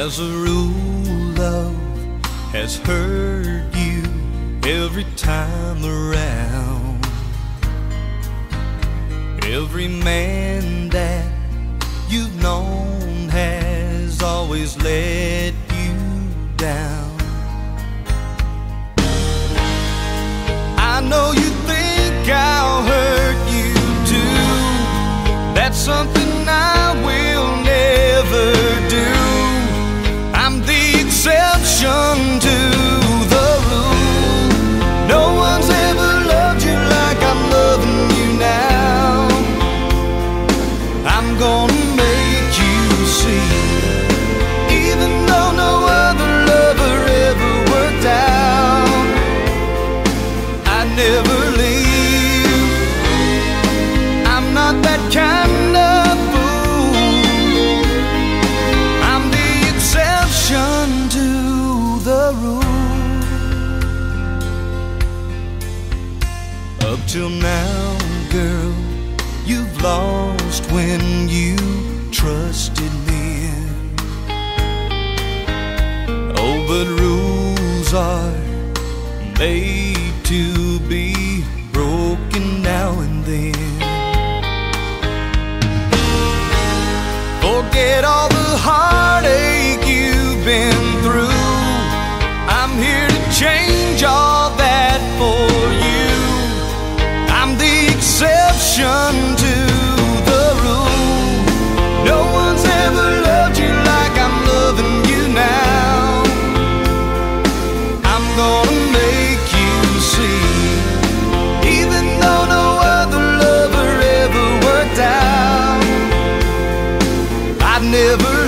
As a rule, love has hurt you every time around. Every man that you've known has always let you down. I know you think I'll hurt you too. That's something I will never do. I'm the exception to the rule. No one's ever loved you like I'm loving you now. I'm gonna make you see, even though no other lover ever worked out, I never leave. I'm not that kind of fool. I'm the exception to the rule. Up till now, girl, you've lost when you trusted me. Oh, but rules are made to be broken now and then. Forget all the heartache you've been through. I'm here to change all that for you. I'm the exception to the rule. No one's ever loved you like I'm loving you now. I'm gonna make you see, even though no other lover ever worked out, I'd never